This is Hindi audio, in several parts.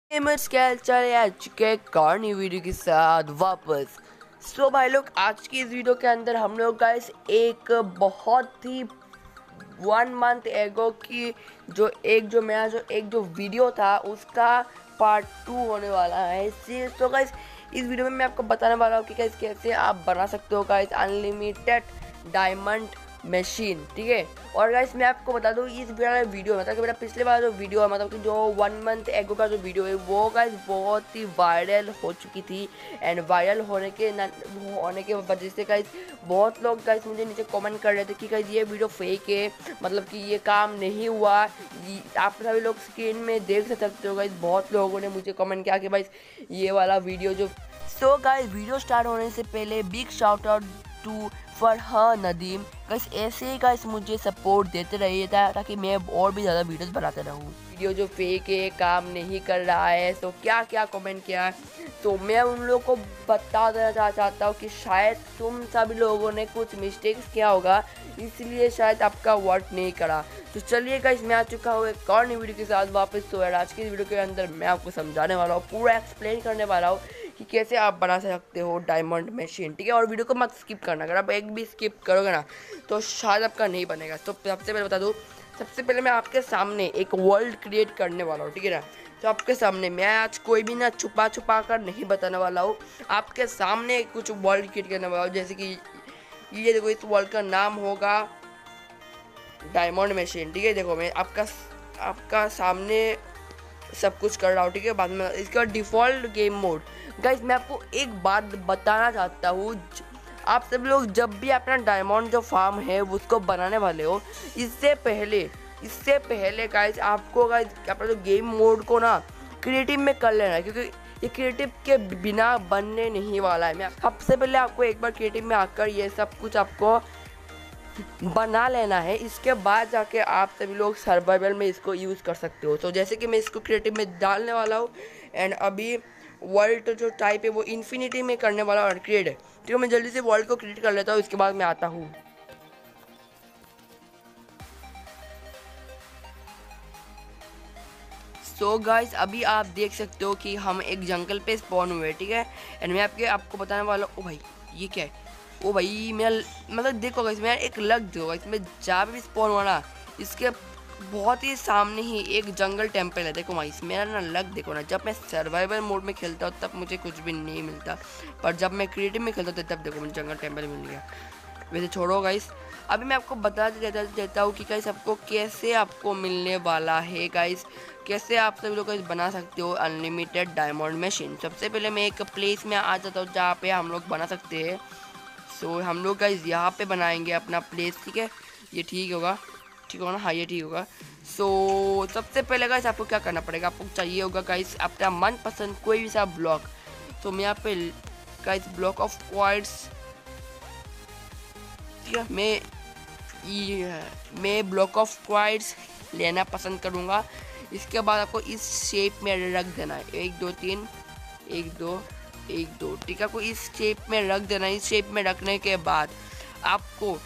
नमस्कार, चले आ चुके हैं कार्नी वीडियो के साथ वापस। भाई लोग, आज की इस वीडियो के अंदर हम लोग गाइस एक बहुत ही 1 मंथ एगो की जो वीडियो था उसका पार्ट 2 होने वाला है। तो गाइस इस वीडियो में मैं आपको बताने वाला हूँ कि गाइस कैसे आप बना सकते हो गाइस अनलिमिटेड डायमंड मशीन, ठीक है। और गाइस मैं आपको बता दूं इस वीडियो मतलब कि मेरा पिछले बार जो वीडियो है, मतलब कि जो 1 मंथ एगो का जो वीडियो है वो गाइस बहुत ही वायरल हो चुकी थी। एंड वायरल होने के वजह से गाइस बहुत लोग गाइस मुझे नीचे कमेंट कर रहे थे कि गाइस ये वीडियो फेक है, मतलब कि ये काम नहीं हुआ। आप सभी लोग स्क्रीन में देख सकते हो गाइस, बहुत लोगों ने मुझे कमेंट किया कि भाई ये वाला वीडियो जो गाइस वीडियो स्टार्ट होने से पहले big shout out to Farhan Nadeem. Guys ऐसे ही गाइस मुझे सपोर्ट देते रहिए ताकि मैं और भी ज़्यादा वीडियोस बनाते रहूँ। वीडियो जो फेक है, काम नहीं कर रहा है, तो क्या क्या कमेंट किया है, तो मैं उन लोगों को बता देना चाहता हूँ कि शायद तुम सभी लोगों ने कुछ मिस्टेक्स किया होगा, इसलिए शायद आपका वर्क नहीं करा। तो चलिए गाइस मैं आ चुका हूँ एक और नई वीडियो के साथ वापस। तो यार आज की वीडियो के अंदर मैं आपको समझाने वाला हूँ, पूरा एक्सप्लेन करने वाला हूँ कि कैसे आप बना सकते हो डायमंड मशीन, ठीक है। और वीडियो को मत स्किप करना, अगर आप एक भी स्किप करोगे ना तो शायद आपका नहीं बनेगा। तो सबसे पहले बता दूँ, सबसे पहले मैं आपके सामने एक वर्ल्ड क्रिएट करने वाला हूँ, ठीक है ना। तो आपके सामने मैं आज कोई भी ना छुपा कर नहीं बताने वाला हूँ, आपके सामने कुछ वर्ल्ड क्रिएट करने वाला हूँ। जैसे कि ये देखो, इस वर्ल्ड का नाम होगा डायमंड मशीन, ठीक है। देखो मैं आपका सामने सब कुछ कर रहा हूँ, ठीक है। बाद में इसका डिफ़ॉल्ट गेम मोड। गाइस मैं आपको एक बात बताना चाहता हूँ, आप सब लोग जब भी अपना डायमंड जो फार्म है उसको बनाने वाले हो, इससे पहले गाइस आपको गाइस अपना जो गेम मोड को ना क्रिएटिव में कर लेना है, क्योंकि ये क्रिएटिव के बिना बनने नहीं वाला है। मैं सबसे पहले आपको एक बार क्रिएटिव में आकर ये सब कुछ आपको बना लेना है, इसके बाद जाके आप सभी लोग सर्वाइवल में इसको यूज़ कर सकते हो। तो जैसे कि मैं इसको क्रिएटिव में डालने वाला हूँ, एंड अभी वर्ल्ड जो टाइप है वो इन्फिनिटी में करने वाला और क्रिएट है, ठीक है। मैं जल्दी से वर्ल्ड को क्रिएट कर लेता हूँ, इसके बाद मैं आता हूँ। सो गाइस अभी आप देख सकते हो कि हम एक जंगल पे स्पॉन हुए, ठीक है। एंड मैं आपको बताने वाला हूँ। ओ भाई ये क्या है, ओ भाई मैं मतलब देखो गाइस मैं एक लग दो गाइस, मैं जहाँ भी स्पॉन हुआ ना इसके बहुत ही सामने ही एक जंगल टेम्पल है। देखो भाई मेरा ना लग देखो ना, जब मैं सर्वाइवल मोड में खेलता हूँ तब मुझे कुछ भी नहीं मिलता, पर जब मैं क्रिएटिव में खेलता हूँ तब देखो मुझे जंगल टेम्पल मिल गया। वैसे छोड़ो गाइस, अभी मैं आपको बता देता हूँ कि गाइस आपको कैसे आपको मिलने वाला है, गाइस कैसे आप सभी लोग बना सकते हो अनलिमिटेड डायमंड मशीन। सबसे पहले मैं एक प्लेस में आ जाता हूँ जहाँ पे हम लोग बना सकते हैं। सो हम लोग गाइस यहाँ पे बनाएंगे अपना प्लेस, ठीक है। ये ठीक होगा ना, हाँ ये ठीक होगा। सो सबसे पहले गाइस आपको क्या करना पड़ेगा, आपको चाहिए होगा गाइस अपना मनपसंद कोई भी सा ब्लॉक। तो मैं यहाँ पे गाइस ब्लॉक ऑफ क्वार्ट्ज, ठीक है, मैं ब्लॉक ऑफ क्वार्ट्ज लेना पसंद करूँगा। इसके बाद आपको इस शेप में रख देना है, 1 2 3 1 2 1 2, ठीक है। आपको इस शेप में रख देना है। इस शेप में रखने के बाद आपको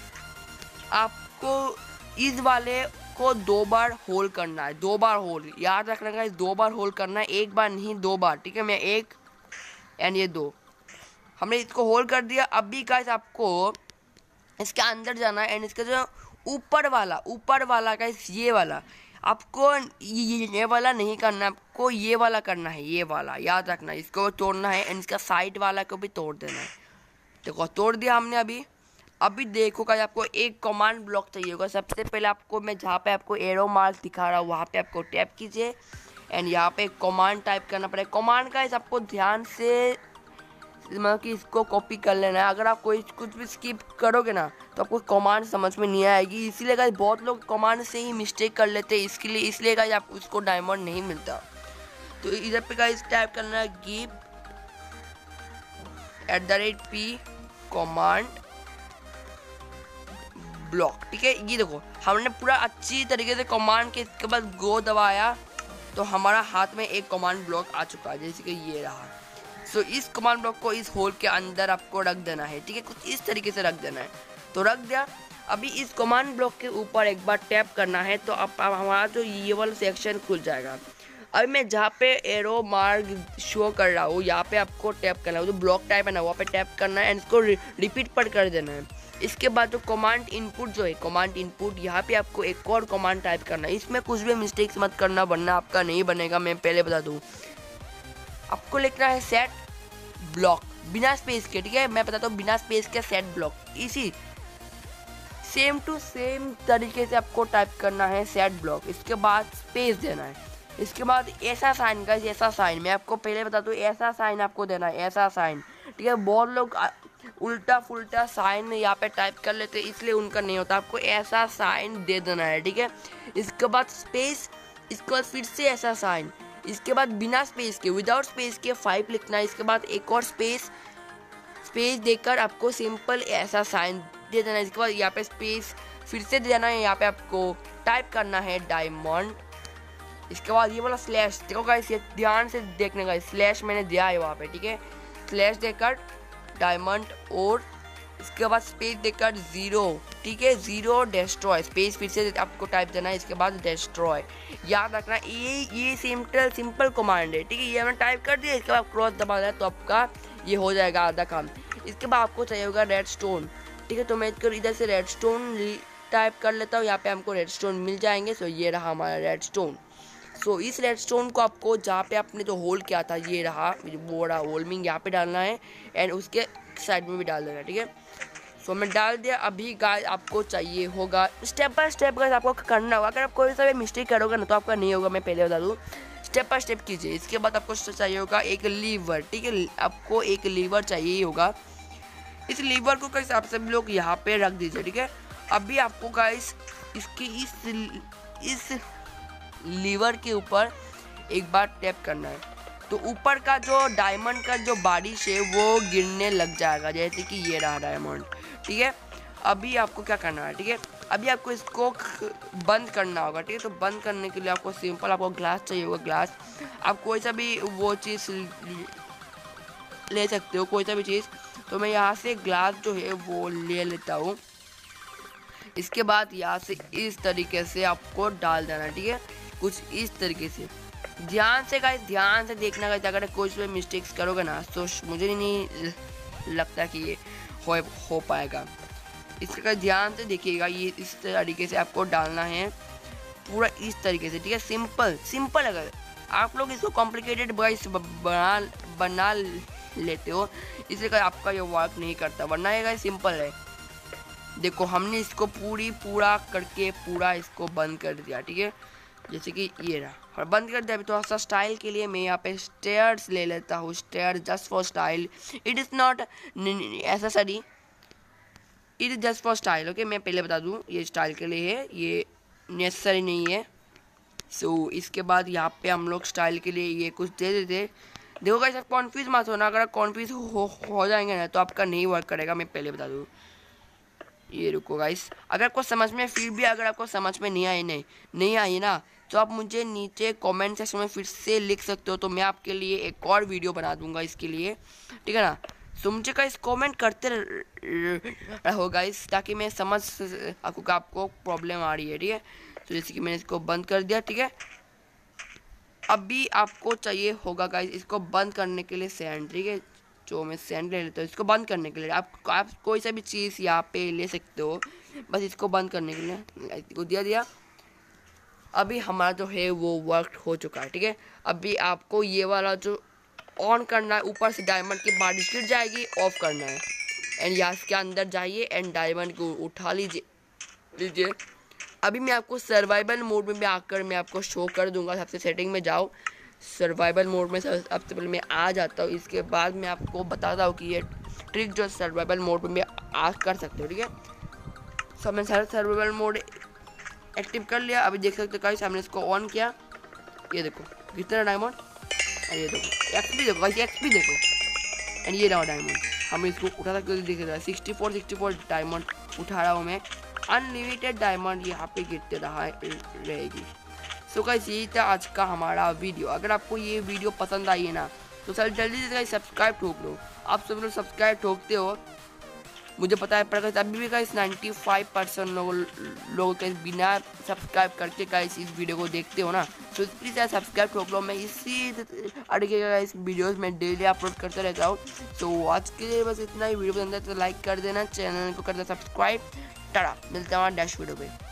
इस वाले को 2 बार होल करना है, 2 बार होल याद रखना है, 2 बार होल करना है, एक बार नहीं 2 बार, ठीक है। मैं 1 एंड ये 2, हमने इसको होल कर दिया। अभी गाइस आपको इसके अंदर जाना है, एंड इसका जो ऊपर वाला गाइस ये वाला आपको ये वाला नहीं करना, आपको ये वाला करना है, ये वाला याद रखना, इसको तोड़ना है, एंड इसका साइड वाला को भी तोड़ देना है। देखो तोड़ दिया हमने। अभी देखो गाइस आपको एक कमांड ब्लॉक चाहिए होगा। सबसे पहले आपको मैं जहाँ पे आपको एरो मार्क दिखा रहा हूँ वहाँ पे आपको टैप कीजिए, एंड यहाँ पे कमांड टाइप करना पड़ेगा। कमांड गाइस आपको ध्यान से मतलब कि इसको कॉपी कर लेना है। अगर आप कुछ भी स्किप करोगे ना तो आपको कमांड समझ में नहीं आएगी, इसीलिए गाइस बहुत लोग कमांड से ही मिस्टेक कर लेते हैं, इसलिए गाइस आप उसको डायमंड नहीं मिलता। तो इधर पे गाइस टाइप करना है गिव @p कमांड ब्लॉक, ठीक है। ये देखो हमने पूरा अच्छी तरीके से कमांड के इसके बाद गो दबाया तो हमारा हाथ में एक कमांड ब्लॉक आ चुका है, जैसे कि ये रहा। सो इस कमांड ब्लॉक को इस होल के अंदर आपको रख देना है, ठीक है। कुछ इस तरीके से रख देना है, तो रख दिया। अभी इस कमांड ब्लॉक के ऊपर एक बार टैप करना है तो अब हमारा जो ये वाला सेक्शन खुल जाएगा। अभी मैं जहाँ पे एरो मार्क शो कर रहा हूँ यहाँ पे आपको टैप करना है, जो ब्लॉक टाइप है ना वहाँ पे टैप करना है एंड इसको रिपीट पर कर देना है। इसके बाद जो कमांड इनपुट जो है कमांड इनपुट यहाँ पे आपको एक और कमांड टाइप करना है। इसमें कुछ भी मिस्टेक्स मत करना वरना आपका नहीं बनेगा, मैं पहले बता दूँ। आपको लिखना है सेट ब्लॉक बिना स्पेस के, ठीक है, मैं बताता हूँ बिना स्पेस के सेट ब्लॉक। इसी सेम टू सेम तरीके से आपको टाइप करना है सेट ब्लॉक, इसके बाद स्पेस देना है, इसके बाद ऐसा साइन का ऐसा साइन, मैं आपको पहले बता दूँ ऐसा साइन आपको देना है, ऐसा साइन, ठीक है। बहुत लोग उल्टा फुल्टा साइन यहाँ पे टाइप कर लेते हैं इसलिए उनका नहीं होता, आपको ऐसा साइन दे देना है, ठीक है। इसके बाद स्पेस, इसके बाद फिर से ऐसा साइन, इसके बाद बिना स्पेस के विदाउट स्पेस के 5 लिखना है, इसके बाद एक और स्पेस देकर आपको सिंपल ऐसा साइन दे देना है। इसके बाद यहाँ पे स्पेस फिर से दे देना है, यहाँ पे आपको टाइप करना है डायमंड, इसके बाद ये वाला स्लैश, देखो गाइस ये ध्यान से देखने का, स्लैश मैंने दिया है वहाँ पे, ठीक है। स्लैश देकर डायमंड और इसके बाद स्पेस देकर 0, ठीक है, 0 डिस्ट्रॉय, स्पेस फिर से आपको टाइप देना है, इसके बाद डिस्ट्रॉय। याद रखना ये सिंपल कमांड है, ठीक है। ये मैंने टाइप कर दिया, इसके बाद क्रॉस दबा दिया तो आपका ये हो जाएगा आधा काम। इसके बाद आपको चाहिए होगा रेडस्टोन, ठीक है, तो मैं इधर से रेडस्टोन टाइप कर लेता हूँ, यहाँ पे हमको रेडस्टोन मिल जाएंगे। सो ये रहा हमारा रेडस्टोन। सो इस रेडस्टोन को आपको जहाँ पे आपने जो होल किया था ये रहा, वो रहा होल्मिंग, यहाँ पे डालना है एंड उसके साइड में भी डाल देना, ठीक है। सो मैं डाल दिया। अभी गाइस आपको चाहिए होगा स्टेप बाय स्टेप गाइस आपको करना होगा, अगर आप कोई सा भी मिस्टेक करोगे ना तो आपका नहीं होगा, मैं पहले बता दूँ, स्टेप बाय स्टेप कीजिए। इसके बाद आपको चाहिए होगा एक लीवर, ठीक है, आपको एक लीवर चाहिए ही होगा। इस लीवर को गाइस आप सभी लोग यहाँ पे रख दीजिए, ठीक है। अभी आपको गाइस इसकी इस लीवर के ऊपर एक बार टैप करना है, तो ऊपर का जो डायमंड का जो बारिश है वो गिरने लग जाएगा, जैसे कि ये रहा डायमंड, ठीक है। अभी आपको क्या करना है, ठीक है, अभी आपको इसको बंद करना होगा, ठीक है। तो बंद करने के लिए आपको सिंपल आपको ग्लास चाहिए होगा, ग्लास आप कोई सा भी वो चीज़ ले सकते हो, कोई सा भी चीज़। तो मैं यहाँ से ग्लास जो है वो ले लेता हूँ। इसके बाद यहाँ से इस तरीके से आपको डाल देना, ठीक है, कुछ इस तरीके से। ध्यान से गाइस, ध्यान से देखना गाइस, अगर कोई भी मिस्टेक्स करोगे ना तो मुझे नहीं लगता कि ये हो पाएगा। इसका ध्यान से देखिएगा, ये इस तरीके से आपको डालना है पूरा इस तरीके से, ठीक है। सिंपल अगर आप लोग इसको कॉम्प्लिकेटेड गाइस बना लेते हो इसलिए आपका ये वर्क नहीं करता, वरना ये गाइस सिंपल है। देखो हमने इसको पूरा करके पूरा इसको बंद कर दिया, ठीक है, जैसे कि ये रहा, और बंद कर दिया। अभी थोड़ा सा स्टाइल के लिए मैं यहाँ पे स्टेयर्स ले लेता हूँ, stair just for style, it is not accessory, it is just for style, okay. मैं पहले बता दूँ ये स्टाइल के लिए है, ये नेसेसरी नहीं है। सो इसके बाद यहाँ पे हम लोग स्टाइल के लिए ये कुछ दे देते। देखो गाइस आप कॉन्फ्यूज मत होना, अगर आप कॉन्फ्यूज हो जाएंगे ना तो आपका नहीं वर्क करेगा, मैं पहले बता दूँ। ये रुको गाइस, अगर आपको समझ में फिर भी अगर आपको समझ में नहीं आई ना तो आप मुझे नीचे कमेंट सेक्शन में फिर से लिख सकते हो, तो मैं आपके लिए एक और वीडियो बना दूंगा इसके लिए, ठीक है ना। सो मुझे गाइस कमेंट करते रहो गाइस, ताकि मैं समझ आपको प्रॉब्लम आ रही है, ठीक है। तो जैसे कि मैंने इसको बंद कर दिया, ठीक है। अभी आपको चाहिए होगा गाइस इसको बंद करने के लिए सैंड, ठीक है, जो मैं सैंड ले लेता हूँ इसको बंद करने के लिए। आप कोई सा भी चीज़ यहाँ पे ले सकते हो, बस इसको बंद करने के लिए इसको दिया। अभी हमारा जो है वो वर्क हो चुका है, ठीक है। अभी आपको ये वाला जो ऑन करना है, ऊपर से डायमंड की बारिश गिर जाएगी, ऑफ करना है एंड यहाँ के अंदर जाइए एंड डायमंड को उठा लीजिए। अभी मैं आपको सर्वाइवल मोड में भी आकर मैं आपको शो कर दूंगा। सबसे सेटिंग में जाओ, सर्वाइवल मोड में सबसे पहले मैं आ जाता हूँ, इसके बाद मैं आपको बताता हूँ कि ये ट्रिक जो सर्वाइवल मोड में आ कर सकते हो, ठीक है। सब मैं सर्वाइवल मोड एक्टिव कर लिया। अभी देख सकते हो गाइस, हमने इसको ऑन किया, ये देखो कितना डायमंड, ये देखो एक्सपी देखो गाइस, एक्सपी देखो एंड ये रहा डायमंड। हम इसको उठा सकते हो, देख रहा है 64 डायमंड उठा रहा हूँ मैं, अनलिमिटेड डायमंड यहाँ पे गिरते रहेगी। सो गाइस यही था आज का हमारा वीडियो। अगर आपको ये वीडियो पसंद आई है ना तो सर जल्दी से गाइस सब्सक्राइब ठोक लो। आप सब लोग सब्सक्राइब ठोकते हो मुझे पता है, पर गाइस अभी भी गाइस 95% लोगों के बिना सब्सक्राइब करके गाइस इस वीडियो को देखते हो ना, तो प्लीज़ यार सब्सक्राइब ठोक लो। मैं इसी तरीके का गाइस वीडियोस मैं डेली अपलोड करता रहता हूँ। तो आज के लिए बस इतना ही। वीडियो पसंद है तो लाइक कर देना, चैनल को कर देना सब्सक्राइब। टाटा, मिलते हैं हमारे नेक्स्ट वीडियो पे।